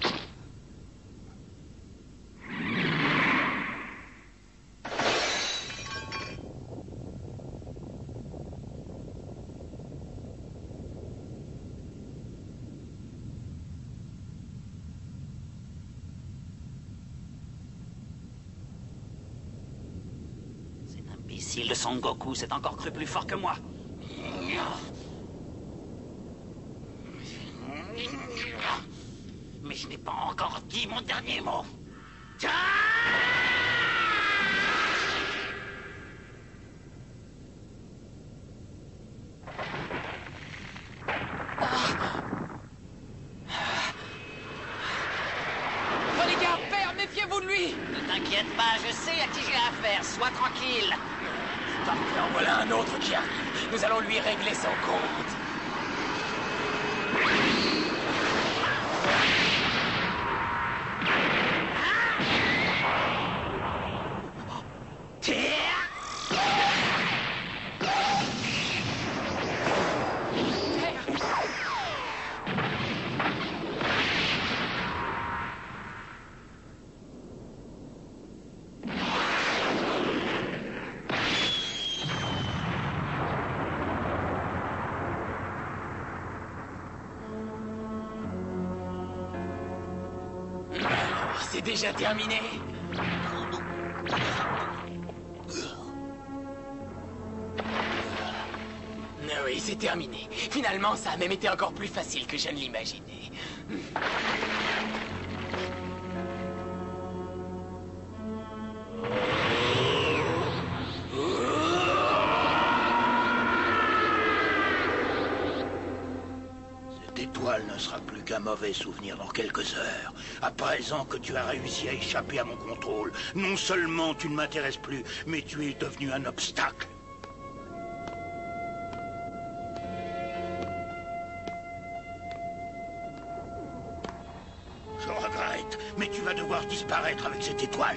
G: Cet imbécile de Son Goku s'est encore cru plus fort que moi. Mais je n'ai pas encore dit mon dernier mot.
E: Prenez garde, père, méfiez-vous de lui.
G: Ne t'inquiète pas, je sais à qui j'ai affaire. Sois tranquille.
E: Parfait, en voilà un autre qui arrive. Nous allons lui régler son compte. C'est déjà terminé. Oui, c'est terminé. Finalement, ça a même été encore plus facile que je ne l'imaginais.
F: Cette étoile ne sera plus qu'un mauvais souvenir dans quelques heures. À présent que tu as réussi à échapper à mon contrôle, non seulement tu ne m'intéresses plus, mais tu es devenu un obstacle. Je regrette, mais tu vas devoir disparaître avec cette étoile.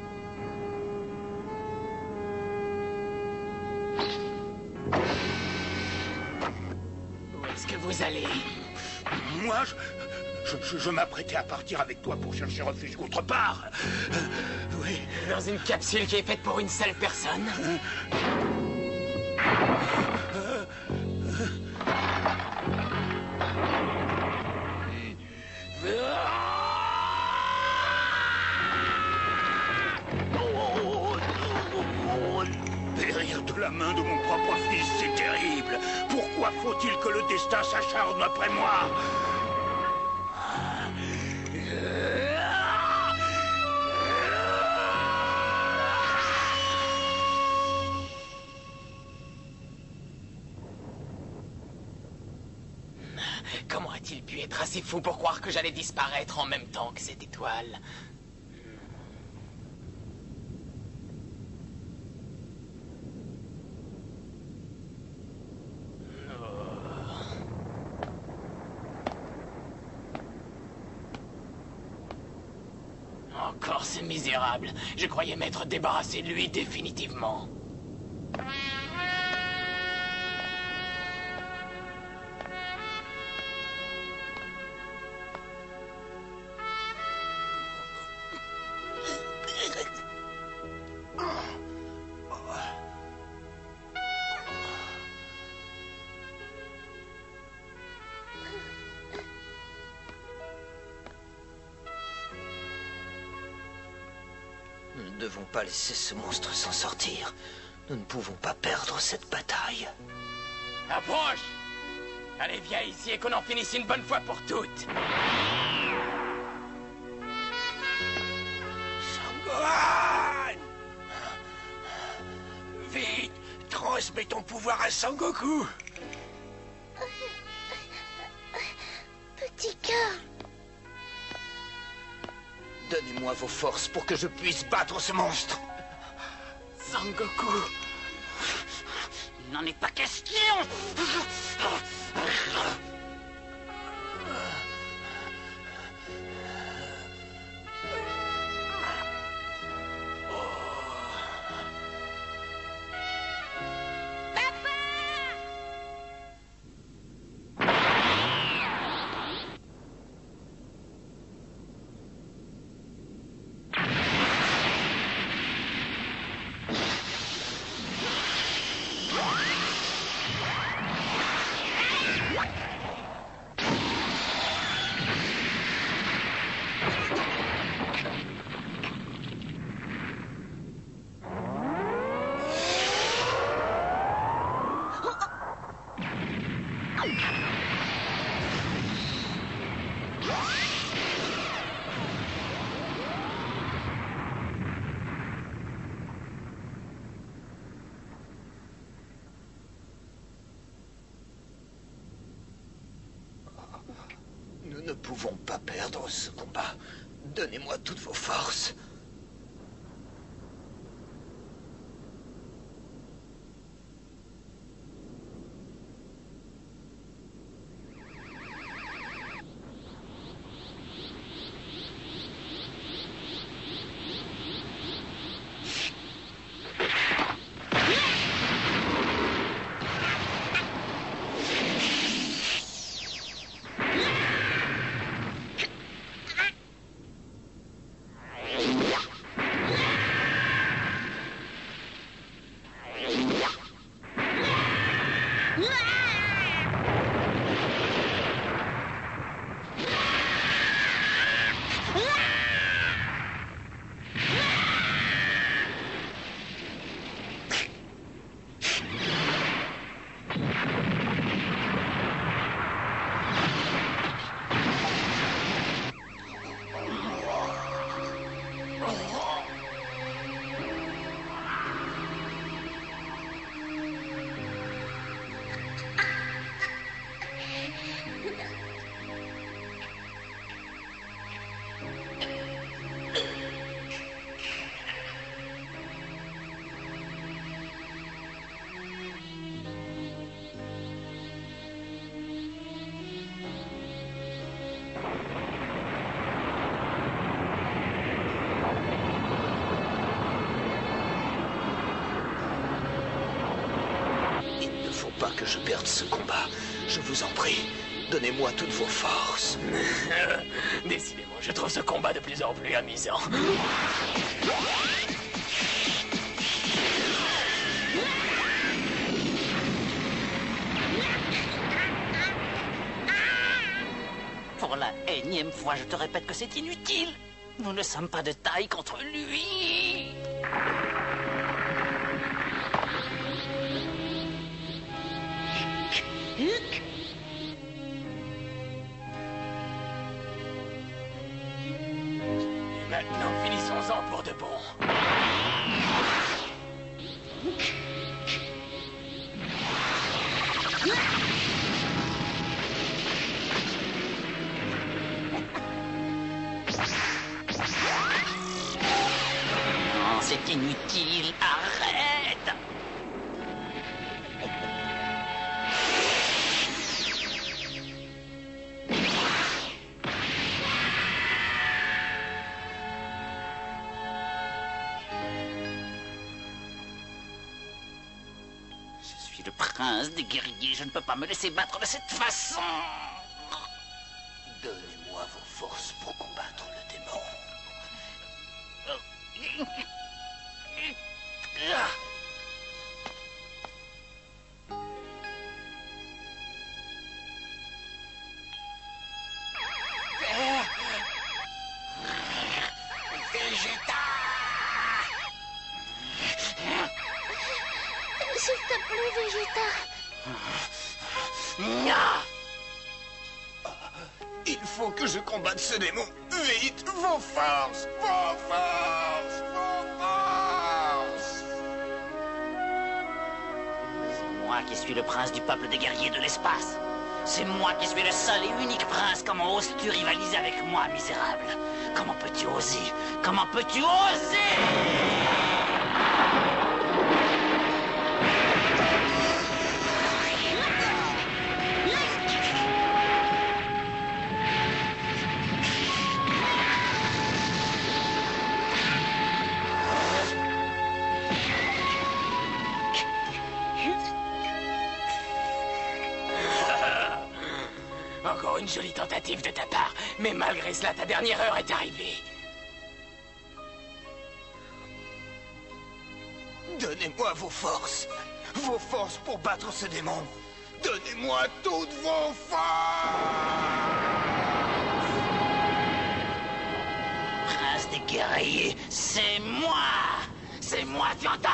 E: Où est-ce que vous allez?
F: Moi, je m'apprêtais à partir avec toi pour chercher refuge autre part. Oui.
E: Dans une capsule qui est faite pour une seule personne?
F: Périr de la main de mon propre fils, c'est terrible. Pourquoi faut-il que le destin s'acharne après moi?
E: Comment a-t-il pu être assez fou pour croire que j'allais disparaître en même temps que cette étoile? Encore ce misérable. Je croyais m'être débarrassé de lui définitivement.
L: Nous ne devons pas laisser ce monstre s'en sortir. Nous ne pouvons pas perdre cette bataille.
E: Approche! Allez, viens ici et qu'on en finisse une bonne fois pour toutes.
J: Gohan! Vite, transmets ton pouvoir à Sangoku.
I: Petit cœur.
L: Donnez-moi vos forces pour que je puisse battre ce monstre.
G: Sangoku, il n'en est pas question.
L: Nous ne pouvons pas perdre ce combat. Donnez-moi toutes vos forces. Pas que je perde ce combat. Je vous en prie, donnez-moi toutes vos forces.
M: Décidément, je trouve ce combat de plus en plus amusant.
G: Pour la énième fois, je te répète que c'est inutile. Nous ne sommes pas de taille contre lui.
M: Maintenant, finissons-en pour de bon.
G: Non, c'est inutile. Arrête. Je suis le prince des guerriers. Je ne peux pas me laisser battre de cette façon.
L: Donnez-moi vos forces pour combattre le démon.
I: S'il te plaît, Vegeta.
B: Il faut que je combatte ce démon. Vite, vos forces, vos forces.
G: qui suis le prince du peuple des guerriers de l'espace. C'est moi qui suis le seul et unique prince. Comment oses-tu rivaliser avec moi, misérable? Comment peux-tu oser? Comment peux-tu oser?
E: Encore une jolie tentative de ta part, mais malgré cela, ta dernière heure est arrivée.
B: Donnez-moi vos forces pour battre ce démon. Donnez-moi toutes vos forces.
G: Prince des guerriers, c'est moi! C'est moi, tu entends?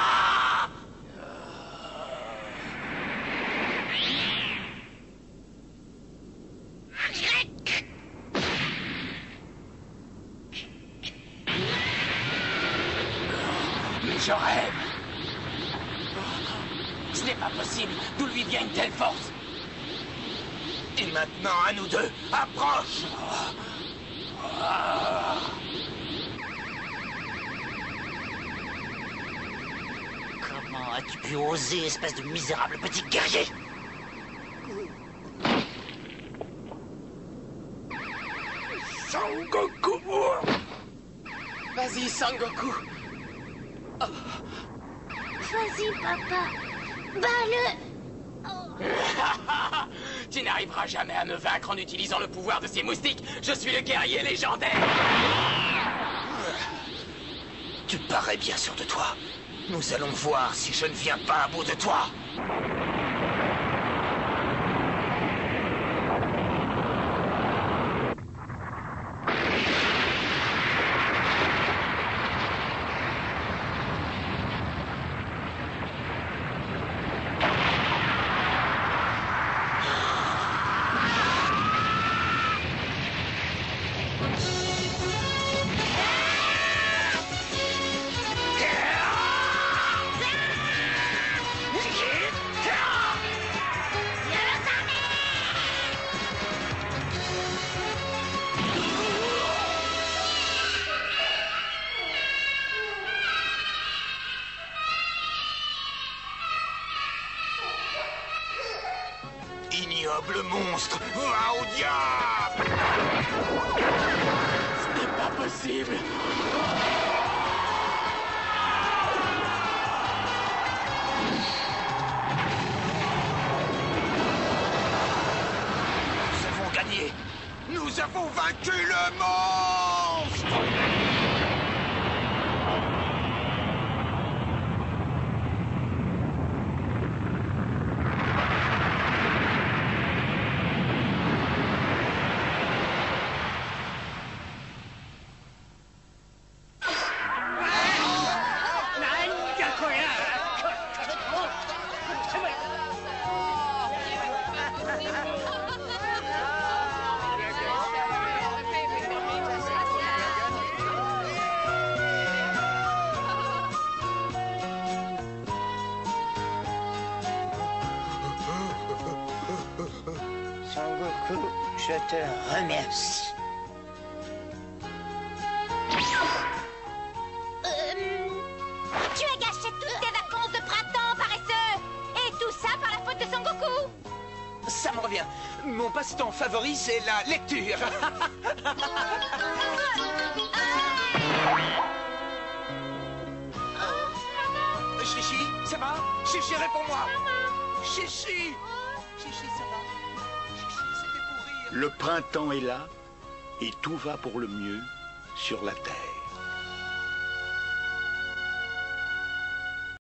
E: Je rêve. Ce n'est pas possible. D'où lui vient une telle force?
B: Et maintenant, à nous deux, approche.
G: Comment as-tu pu oser, espèce de misérable petit guerrier?
E: Sangoku! Vas-y, Sangoku!
I: Vas-y, papa. Bats-le.
E: Tu n'arriveras jamais à me vaincre en utilisant le pouvoir de ces moustiques. Je suis le guerrier légendaire.
B: Tu parais bien sûr de toi. Nous allons voir si je ne viens pas à bout de toi. Ignoble monstre, va au diable!
E: Ce n'est pas possible!
B: Nous avons gagné! Nous avons vaincu le monstre!
D: Sangoku, je te remercie.
A: Tu as gâché toutes tes vacances de printemps, paresseux! Et tout ça par la faute de Sangoku!
B: Ça me revient. Mon passe-temps favori, c'est la lecture. Chichi, ça va? Chichi, réponds-moi. Chichi. Chichi, ça va? Chichi, c'était pour rire.
F: Le printemps est là et tout va pour le mieux sur la terre.